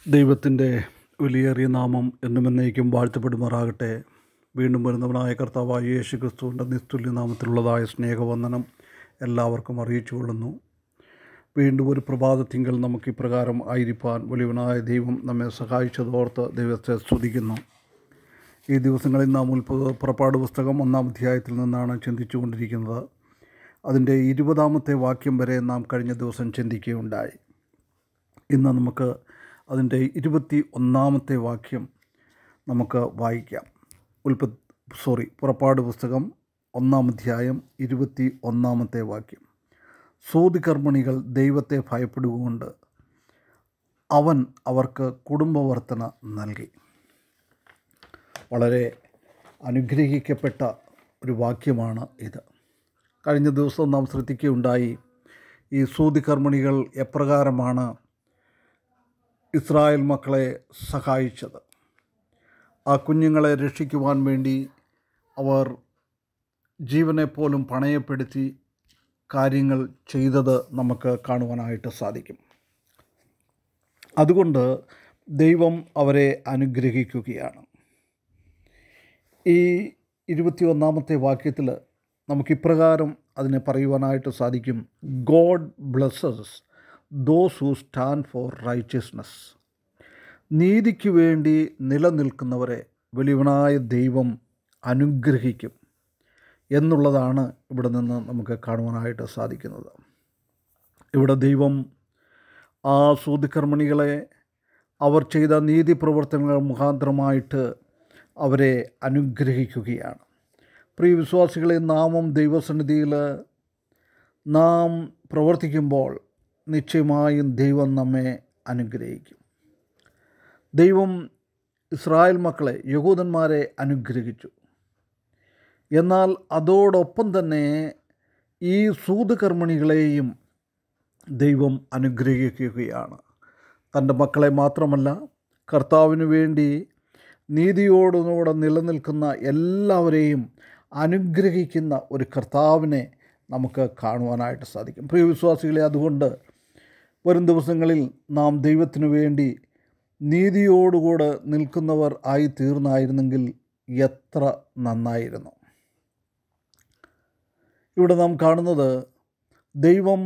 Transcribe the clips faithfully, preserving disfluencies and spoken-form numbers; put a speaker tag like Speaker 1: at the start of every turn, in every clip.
Speaker 1: ദൈവത്തിൻ്റെ വിലയേറിയ നാമം എന്നും എന്നേക്കും വാഴ്ത്തപ്പെടുമാറാകട്ടെ. വീണ്ടും വരുന്നവനായ കർത്താവായ യേശു ക്രിസ്തുവിൻ്റെ നിസ്തുല്യ നാമത്തിലുള്ളതായ സ്നേഹവന്ദനം എല്ലാവർക്കും അറിയിച്ചു കൊള്ളുന്നു. വീണ്ടും ഒരു പ്രഭാതത്തിങ്കൽ നമുക്ക് ഇപ്രകാരം ആയിരിക്കാൻ വലിയവനായ ദൈവം നമ്മെ സഹായിച്ചതോർത്ത് ദൈവത്തെ സ്തുതിക്കുന്നു. ഈ ദിവസങ്ങളിൽ നാം ഉൽപ്പ പുറപ്പാട് പുസ്തകം ഒന്നാം അധ്യായത്തിൽ നിന്നാണ് ചിന്തിച്ചു കൊണ്ടിരിക്കുന്നത്. അതിൻ്റെ ഇരുപതാമത്തെ വാക്യം വരെ നാം കഴിഞ്ഞ ദിവസം ചിന്തിക്കുകയുണ്ടായി. ഇന്ന് നമുക്ക് അതിൻ്റെ ഇരുപത്തി ഒന്നാമത്തെ വാക്യം നമുക്ക് വായിക്കാം. ഉൽപ്പ സോറി പുറപ്പാട് പുസ്തകം ഒന്നാം അധ്യായം ഇരുപത്തി ഒന്നാമത്തെ വാക്യം. സൂതികർമ്മിണികൾ ദൈവത്തെ ഭയപ്പെടുകൊണ്ട് അവൻ അവർക്ക് കുടുംബവർത്തന നൽകി. വളരെ അനുഗ്രഹിക്കപ്പെട്ട ഒരു വാക്യമാണ് ഇത്. കഴിഞ്ഞ ദിവസം നാം ശ്രദ്ധിക്കുകയുണ്ടായി, ഈ സൂതികർമ്മിണികൾ എപ്രകാരമാണ് ഇസ്രായേൽ മക്കളെ സഹായിച്ചത്. ആ കുഞ്ഞുങ്ങളെ രക്ഷിക്കുവാൻ വേണ്ടി അവർ ജീവനെപ്പോലും പണയപ്പെടുത്തി കാര്യങ്ങൾ ചെയ്തത് നമുക്ക് കാണുവാനായിട്ട് സാധിക്കും. അതുകൊണ്ട് ദൈവം അവരെ അനുഗ്രഹിക്കുകയാണ്. ഈ ഇരുപത്തി ഒന്നാമത്തെ വാക്യത്തിൽ നമുക്കിപ്രകാരം അതിനെ പറയുവാനായിട്ട് സാധിക്കും: God blesses those who stand for righteousness. നീതിക്ക് വേണ്ടി നിലനിൽക്കുന്നവരെ വലിയവനായ ദൈവം അനുഗ്രഹിക്കും എന്നുള്ളതാണ് ഇവിടെ നിന്ന് നമുക്ക് കാണുവാനായിട്ട് സാധിക്കുന്നത്. ഇവിടെ ദൈവം ആ സൂതികർമ്മിണികളെ അവർ ചെയ്ത നീതി പ്രവർത്തനങ്ങൾ മുഖാന്തരമായിട്ട് അവരെ അനുഗ്രഹിക്കുകയാണ്. പ്രിയ വിശ്വാസികളെ, നാമും ദൈവസന്നിധിയിൽ നാം പ്രവർത്തിക്കുമ്പോൾ നിശ്ചയമായും ദൈവം നമ്മെ അനുഗ്രഹിക്കും. ദൈവം ഇസ്രായേൽ മക്കളെ, യഹൂദന്മാരെ അനുഗ്രഹിച്ചു. എന്നാൽ അതോടൊപ്പം തന്നെ ഈ സൂതകർമ്മിണികളെയും ദൈവം അനുഗ്രഹിക്കുകയാണ്. തൻ്റെ മക്കളെ മാത്രമല്ല, കർത്താവിന് വേണ്ടി നീതിയോടുകൂടെ നിലനിൽക്കുന്ന എല്ലാവരെയും അനുഗ്രഹിക്കുന്ന ഒരു കർത്താവിനെ നമുക്ക് കാണുവാനായിട്ട് സാധിക്കും. പ്രിയ വിശ്വാസികളെ, അതുകൊണ്ട് വരും ദിവസങ്ങളിൽ നാം ദൈവത്തിനു വേണ്ടി നീതിയോടുകൂടെ നിൽക്കുന്നവർ ആയി തീർന്നായിരുന്നെങ്കിൽ എത്ര നന്നായിരുന്നു. ഇവിടെ നാം കാണുന്നത് ദൈവം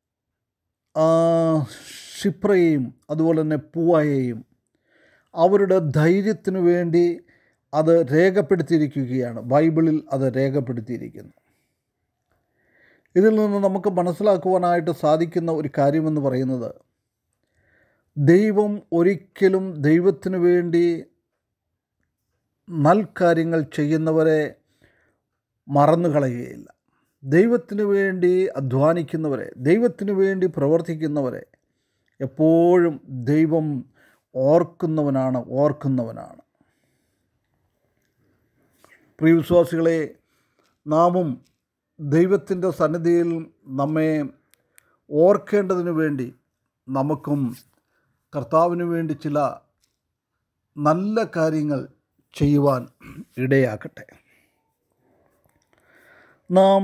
Speaker 1: ശിപ്രയെയും അതുപോലെ തന്നെ പൂവായെയും അവരുടെ ധൈര്യത്തിനു വേണ്ടി അത് രേഖപ്പെടുത്തിയിരിക്കുകയാണ്. ബൈബിളിൽ അത് രേഖപ്പെടുത്തിയിരിക്കുന്നു. ഇതിൽ നിന്ന് നമുക്ക് മനസ്സിലാക്കുവാനായിട്ട് സാധിക്കുന്ന ഒരു കാര്യമെന്ന് പറയുന്നത്, ദൈവം ഒരിക്കലും ദൈവത്തിനു വേണ്ടി നൽകാര്യങ്ങൾ ചെയ്യുന്നവരെ മറന്നു കളയുകയില്ല. ദൈവത്തിനു വേണ്ടി അധ്വാനിക്കുന്നവരെ, ദൈവത്തിനു വേണ്ടി പ്രവർത്തിക്കുന്നവരെ എപ്പോഴും ദൈവം ഓർക്കുന്നവനാണ് ഓർക്കുന്നവനാണ് പ്രിയ വിശ്വാസികളെ, നാമും ദൈവത്തിൻ്റെ സന്നിധിയിൽ നമ്മെ ഓർക്കേണ്ടതിന് വേണ്ടി നമുക്കും കർത്താവിന് വേണ്ടി ചില നല്ല കാര്യങ്ങൾ ചെയ്യുവാൻ ഇടയാക്കട്ടെ. നാം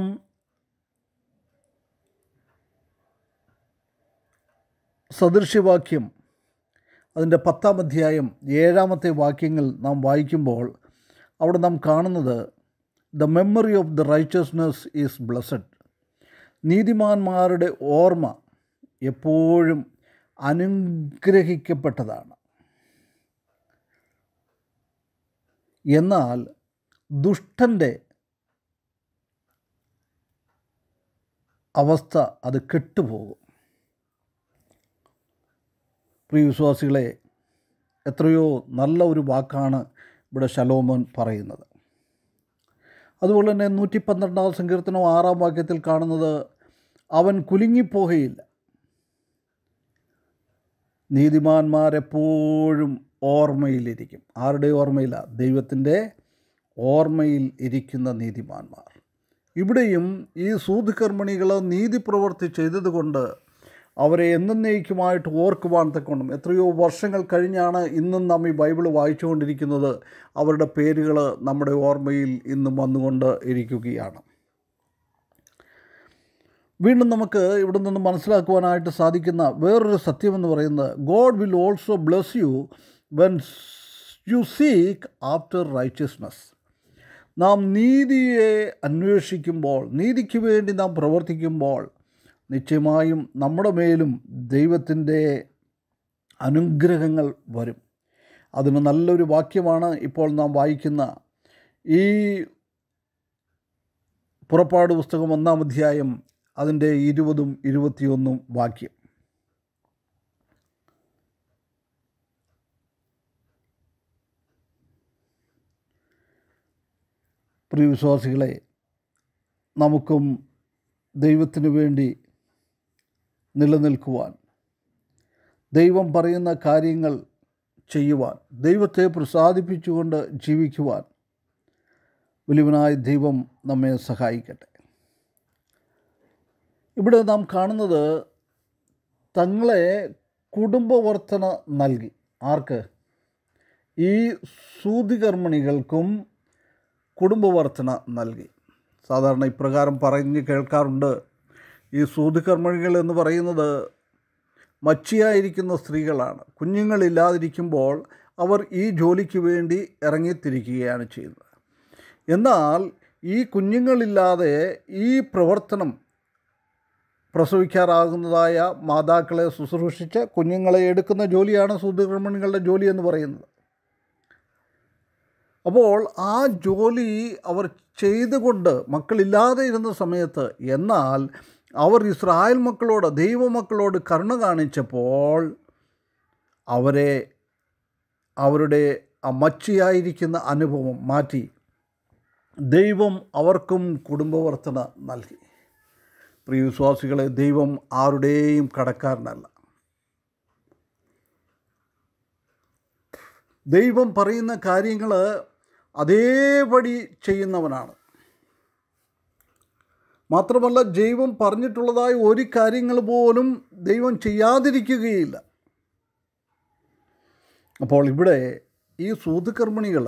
Speaker 1: സദൃശ്യവാക്യം അതിൻ്റെ പത്താം അധ്യായം ഏഴാമത്തെ വാക്യങ്ങൾ നാം വായിക്കുമ്പോൾ അവിടെ നാം കാണുന്നത്, the memory of the righteousness is blessed. നീതിമാന്മാരുടെ ഓർമ്മ എപ്പോഴും അനുഗ്രഹിക്കപ്പെട്ടതാണ്. എന്നാൽ ദുഷ്ടൻ്റെ അവസ്ഥ അത് കെട്ടുപോകും. പ്രിയ വിശ്വാസികളെ, എത്രയോ നല്ല ഒരു വാക്കാണ് ഇവിടെ ശലോമോൻ പറയുന്നത്. അതുപോലെ തന്നെ നൂറ്റി പന്ത്രണ്ടാം സങ്കീർത്തനം ആറാം വാക്യത്തിൽ കാണുന്നത്, അവൻ കുലുങ്ങിപ്പോകുകയില്ല. നീതിമാന്മാരെപ്പോഴും ഓർമ്മയിലിരിക്കും. ആരുടെ ഓർമ്മയില്ല? ദൈവത്തിൻ്റെ ഓർമ്മയിൽ ഇരിക്കുന്ന നീതിമാന്മാർ. ഇവിടെയും ഈ സൂതികർമ്മിണികൾ നീതി പ്രവൃത്തി ചെയ്തതുകൊണ്ട് അവരെ എന്നേക്കുമായിട്ട് ഓർക്കുവാൻ തക്കോണം എത്രയോ വർഷങ്ങൾ കഴിഞ്ഞാണ് ഇന്നും നാം ഈ ബൈബിൾ വായിച്ചുകൊണ്ടിരിക്കുന്നത്. അവരുടെ പേരുകൾ നമ്മുടെ ഓർമ്മയിൽ ഇന്നും വന്നുകൊണ്ട് ഇരിക്കുകയാണ്. വീണ്ടും നമുക്ക് ഇവിടെ നിന്ന് മനസ്സിലാക്കുവാനായിട്ട് സാധിക്കുന്ന വേറൊരു സത്യമെന്ന് പറയുന്നത്, God will also bless you when you seek after righteousness. നാം നീതിയെ അന്വേഷിക്കുമ്പോൾ, നീതിക്ക് വേണ്ടി നാം പ്രവർത്തിക്കുമ്പോൾ നിശ്ചയമായും നമ്മുടെ മേലും ദൈവത്തിൻ്റെ അനുഗ്രഹങ്ങൾ വരും. അതിന് നല്ലൊരു വാക്യമാണ് ഇപ്പോൾ നാം വായിക്കുന്ന ഈ പുറപ്പാട് പുസ്തകം ഒന്നാം അധ്യായം അതിൻ്റെ ഇരുപതും ഇരുപത്തിയൊന്നും വാക്യം. പ്രിയ വിശ്വാസികളെ, നമുക്കും ദൈവത്തിനു വേണ്ടി നിലനിൽക്കുവാൻ, ദൈവം പറയുന്ന കാര്യങ്ങൾ ചെയ്യുവാൻ, ദൈവത്തെ പ്രസാദിപ്പിച്ചുകൊണ്ട് ജീവിക്കുവാൻ വലിയവനായ ദൈവം നമ്മെ സഹായിക്കട്ടെ. ഇവിടെ നാം കാണുന്നത്, തങ്ങളെ കുടുംബവർദ്ധന നൽകി. ആർക്ക്? ഈ സൂതികർമ്മിണികൾക്കും കുടുംബവർദ്ധന നൽകി. സാധാരണ ഇപ്രകാരം പറഞ്ഞ് കേൾക്കാറുണ്ട്, ഈ സൂതികർമ്മിണികൾ എന്ന് പറയുന്നത് മച്ചിയായിരിക്കുന്ന സ്ത്രീകളാണ്. കുഞ്ഞുങ്ങളില്ലാതിരിക്കുമ്പോൾ അവർ ഈ ജോലിക്ക് വേണ്ടി ഇറങ്ങിത്തിരിക്കുകയാണ് ചെയ്യുന്നത്. എന്നാൽ ഈ കുഞ്ഞുങ്ങളില്ലാതെ ഈ പ്രവർത്തനം, പ്രസവിക്കാറാകുന്നതായ മാതാക്കളെ ശുശ്രൂഷിച്ച് കുഞ്ഞുങ്ങളെ എടുക്കുന്ന ജോലിയാണ് സൂതികർമ്മിണികളുടെ ജോലി എന്ന് പറയുന്നത്. അപ്പോൾ ആ ജോലി അവർ ചെയ്തുകൊണ്ട് മക്കളില്ലാതെ ഇരുന്ന സമയത്ത്, എന്നാൽ അവർ ഇസ്രായേൽ മക്കളോട്, ദൈവമക്കളോട് കരുണ കാണിച്ചപ്പോൾ അവരെ അവരുടെ മച്ചിയായിരിക്കുന്ന അനുഭവം മാറ്റി ദൈവം അവർക്കും കുടുംബവർദ്ധന നൽകി. പ്രിയ വിശ്വാസികളെ, ദൈവം ആരുടെയും കടക്കാരനല്ല. ദൈവം പറയുന്ന കാര്യങ്ങൾ അതേപടി ചെയ്യുന്നവനാണ്. മാത്രമല്ല, ദൈവം പറഞ്ഞിട്ടുള്ളതായ ഒരു കാര്യങ്ങൾ പോലും ദൈവം ചെയ്യാതിരിക്കുകയില്ല. അപ്പോൾ ഇവിടെ ഈ സൂതികർമ്മിണികൾ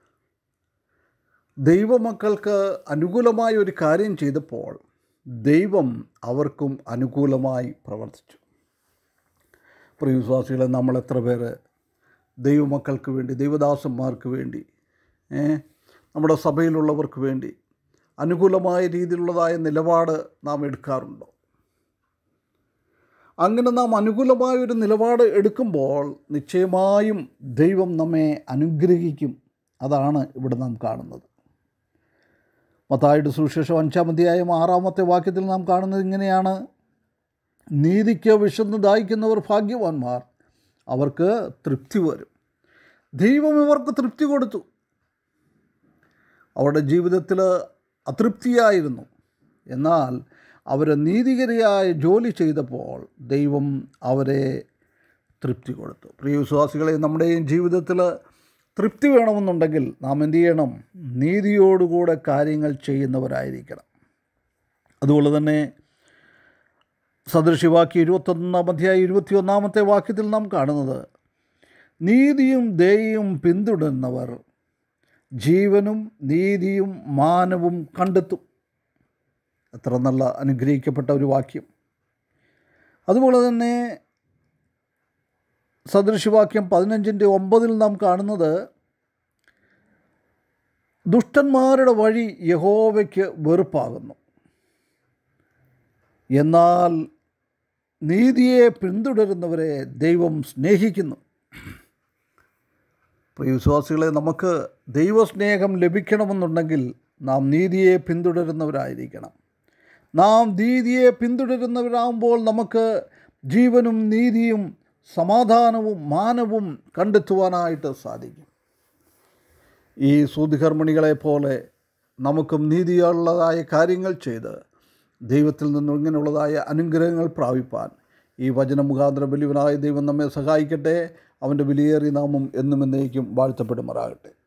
Speaker 1: ദൈവമക്കൾക്ക് അനുകൂലമായ ഒരു കാര്യം ചെയ്തപ്പോൾ ദൈവം അവർക്കും അനുകൂലമായി പ്രവർത്തിച്ചു. പ്രിയ വിശ്വാസികളെ, നമ്മൾ എത്ര പേര് ദൈവമക്കൾക്ക് വേണ്ടി, ദൈവദാസന്മാർക്ക് വേണ്ടി, നമ്മുടെ സഭയിലുള്ളവർക്ക് വേണ്ടി അനുകൂലമായ രീതിയിലുള്ളതായ നിലപാട് നാം എടുക്കാറുണ്ടോ? അങ്ങനെ നാം അനുകൂലമായൊരു നിലപാട് എടുക്കുമ്പോൾ നിശ്ചയമായും ദൈവം നമ്മെ അനുഗ്രഹിക്കും. അതാണ് ഇവിടെ നാം കാണുന്നത്. മത്തായിയുടെ സുവിശേഷം അഞ്ചാം അധ്യായം ആറാമത്തെ വാക്യത്തിൽ നാം കാണുന്നത് ഇങ്ങനെയാണ്: നീതിക്ക് വിശന്ന് ദാഹിക്കുന്നവർ ഭാഗ്യവാന്മാർ, അവർക്ക് തൃപ്തി വരും. ദൈവം ഇവർക്ക് തൃപ്തി കൊടുത്തു. അവരുടെ ജീവിതത്തിൽ അതൃപ്തിയായിരുന്നു. എന്നാൽ അവർ നീതികരമായ ജോലി ചെയ്തപ്പോൾ ദൈവം അവരെ തൃപ്തി കൊടുത്തു. പ്രിയ വിശ്വാസികളെ, നമ്മുടെയും ജീവിതത്തിൽ തൃപ്തി വേണമെന്നുണ്ടെങ്കിൽ നാം എന്തു ചെയ്യണം? നീതിയോടുകൂടെ കാര്യങ്ങൾ ചെയ്യുന്നവരായിരിക്കണം. അതുപോലെ തന്നെ സദൃശവാക്യം ഇരുപത്തൊന്നാം അധ്യായം ഇരുപത്തിയൊന്നാമത്തെ വാക്യത്തിൽ നാം കാണുന്നത്, നീതിയും ദയയും പിന്തുടരുന്നവർ ജീവനും നീതിയും മാനവും കണ്ടെത്തും. എത്ര നല്ല അനുഗ്രഹിക്കപ്പെട്ട ഒരു വാക്യം. അതുപോലെ തന്നെ സദൃശവാക്യം പതിനഞ്ചിൻ്റെ ഒമ്പതിൽ നാം കാണുന്നത്, ദുഷ്ടന്മാരുടെ വഴി യഹോവയ്ക്ക് വെറുപ്പാകുന്നു, എന്നാൽ നീതിയെ പിന്തുടരുന്നവരെ ദൈവം സ്നേഹിക്കുന്നു. പ്രിയ വിശ്വാസികളെ, നമുക്ക് ദൈവസ്നേഹം ലഭിക്കണമെന്നുണ്ടെങ്കിൽ നാം നീതിയെ പിന്തുടരുന്നവരായിരിക്കണം. നാം നീതിയെ പിന്തുടരുന്നവരാകുമ്പോൾ നമുക്ക് ജീവനും നീതിയും സമാധാനവും മാനവും കണ്ടെത്തുവാനായിട്ട് സാധിക്കും. ഈ സൂതികർമ്മിണികളെ പോലെ നമുക്കും നീതിയുള്ളതായ കാര്യങ്ങൾ ചെയ്ത് ദൈവത്തിൽ നിന്നും ഇങ്ങനെയുള്ളതായ അനുഗ്രഹങ്ങൾ പ്രാപിപ്പാൻ ഈ വചന മുഖാന്തരം വലിയവനായ ദൈവം നമ്മെ സഹായിക്കട്ടെ. അവൻ്റെ വിലയേറിയ നാമം എന്നും എന്നേക്കും വാഴ്ത്തപ്പെടുമാറാകട്ടെ.